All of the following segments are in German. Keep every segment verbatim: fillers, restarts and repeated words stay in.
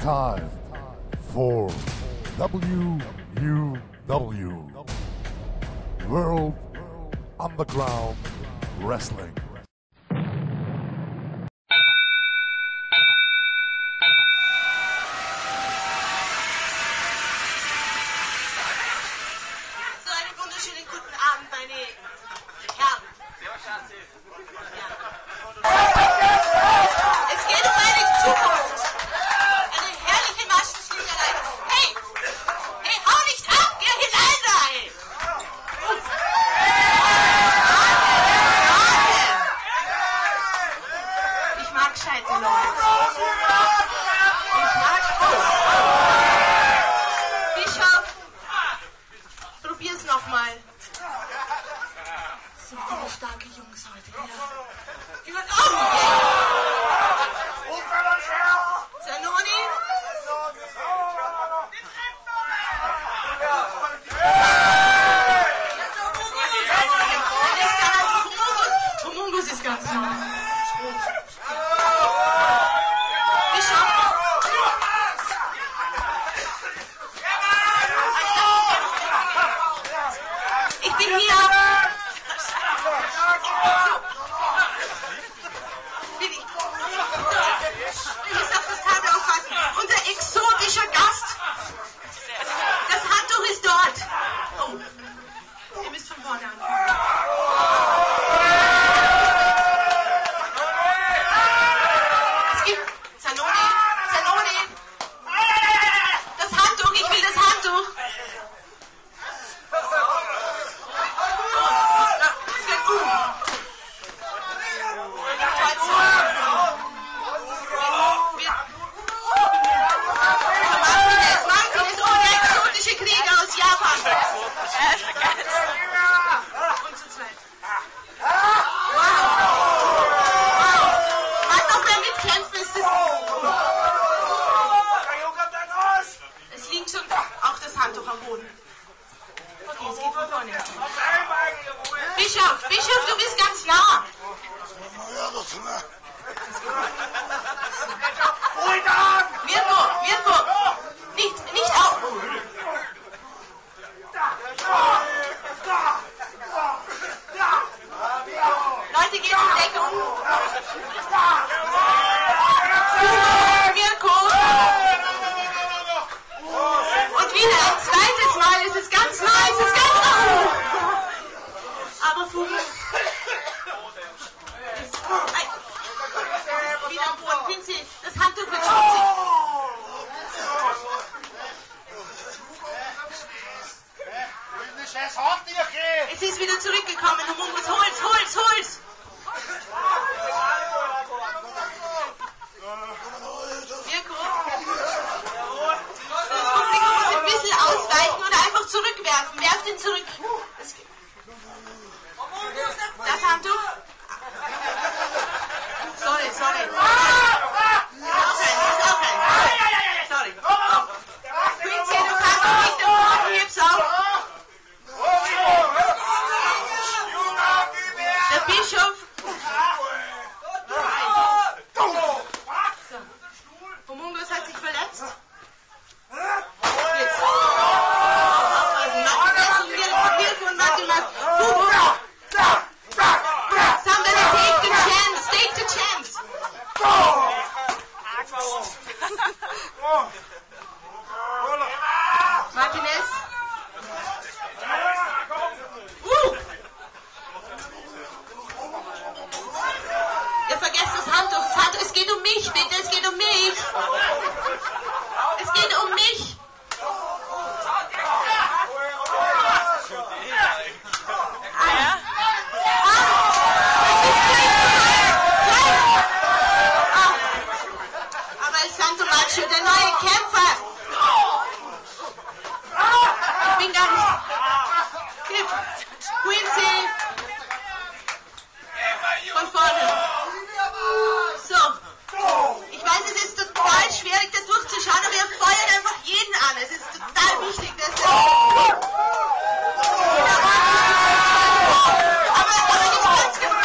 time for W U W, World Underground Wrestling. So, einen wunderschönen guten Abend, meine Herren. Es geht um meine Zukunft. Eine herrliche Maschenschlägerei. Hey! Hey, hau nicht ab! Geh hinein da! Hey. Ich mag gescheite Leute. Ich mag Bischof, probier's nochmal. So viele starke Jungs heute. Ja. Jemand oh, Zanoni? Humungus ist ganz neu. Bischof? Ich bin hier. Bin ich. Ich muss auf das Kabel aufpassen. Unser exotischer Gast. Das Handtuch ist dort. Oh. Ihr müsst von vorne anfangen. Es gibt Zanoni. Zanoni. Das Handtuch. Ich will das Handtuch. Martinez, Martinez, oh, der exotische Krieger aus Japan. Und zu zweit. Wow. Wow. Mag noch mehr mitkämpfen, ist das... Es liegt schon auch das Handtuch am Boden. Okay, es geht von vorne. Bischof, Bischof, du bist ganz nah. Mirko, Mirko, nicht, nicht auf. Leute, geht in Deckung. Mirko. Und wieder ein zweites Mal, es ist ganz nah, es ist ganz nah. Aber Fugo. Wieder am Boden, Pinsel, das Handtuch wird schmutzig. Es ist wieder zurückgekommen, Humungus, hol's, hol's, hol's! Mirko? Das Publikum muss ein bisschen ausweichen oder einfach zurückwerfen. Werft ihn zurück. Das, das Handtuch? Sorry, sorry. Okay, okay. Sorry. Quincy, das Handtuch nicht am Boden, heb's auf. Der Bischof. So. Humungus hat sich verletzt. Jetzt. Aufpassen. Martinez und Mirko und Martinez. Fugo. Somebody take the chance. Take the chance. Martinez. Uh. Ihr vergesst das Handtuch. Das Handtuch. Es geht um mich, bitte. Es geht um mich. Es geht um mich. Ah. Aber Santo Macho, der neue Kämpfer. Ich bin gar nicht. Quincy. Von vorne. So. Ich weiß, es ist total schwierig, da durchzuschauen, aber ihr feuert einfach jeden an. Es ist total wichtig, dass ihr... Aber, aber nicht ganz genau.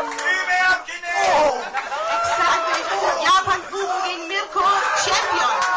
Exakt, Japan Fugo gegen Mirko, Champion.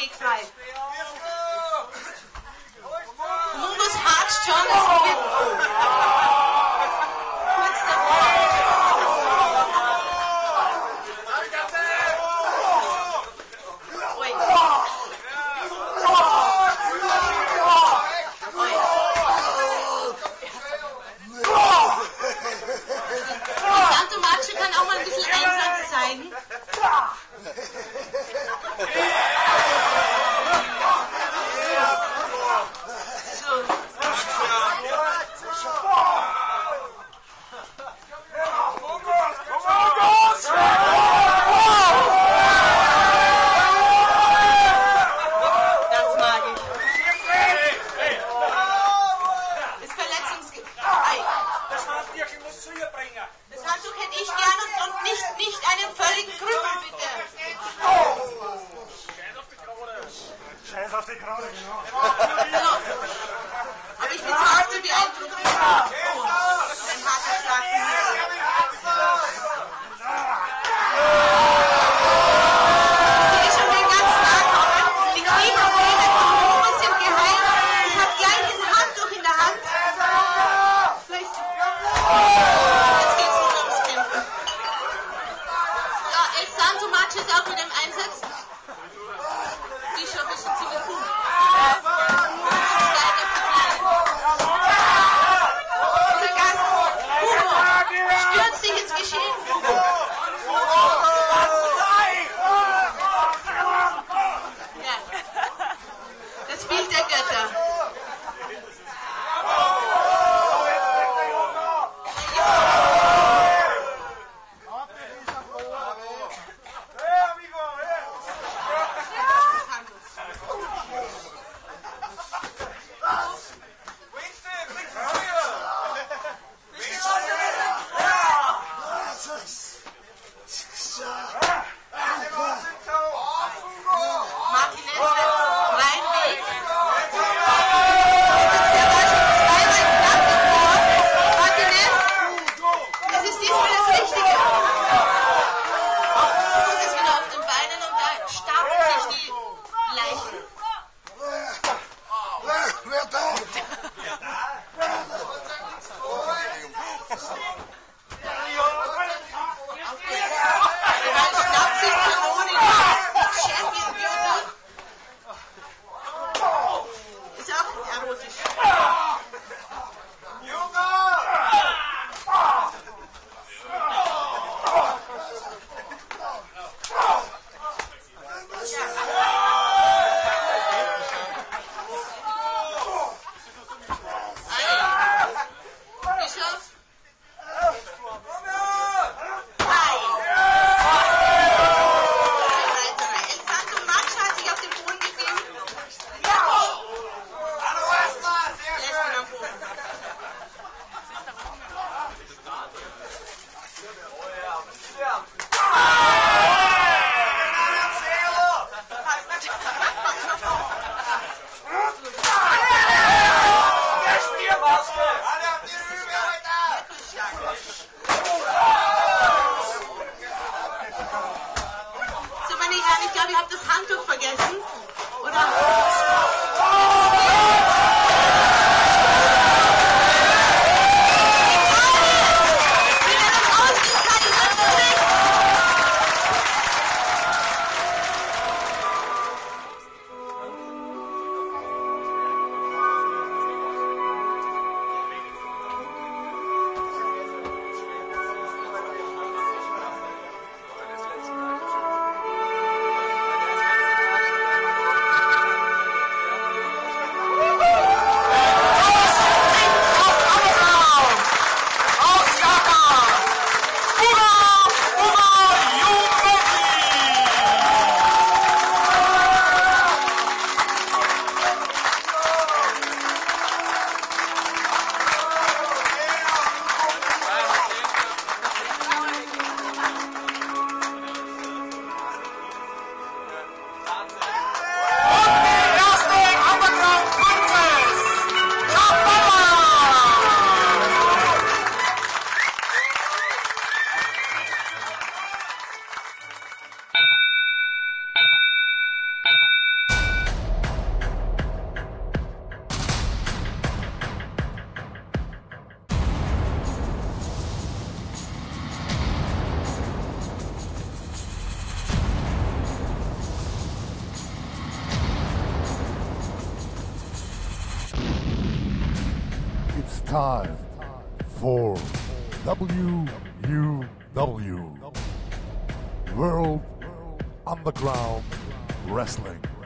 Weg frei. Humungus hart schon, es beginnt. Kurz davor. Ui. Ui. Santo Macho kann auch mal ein bisschen Einsatz zeigen. Woo! time for W U W World Underground Wrestling.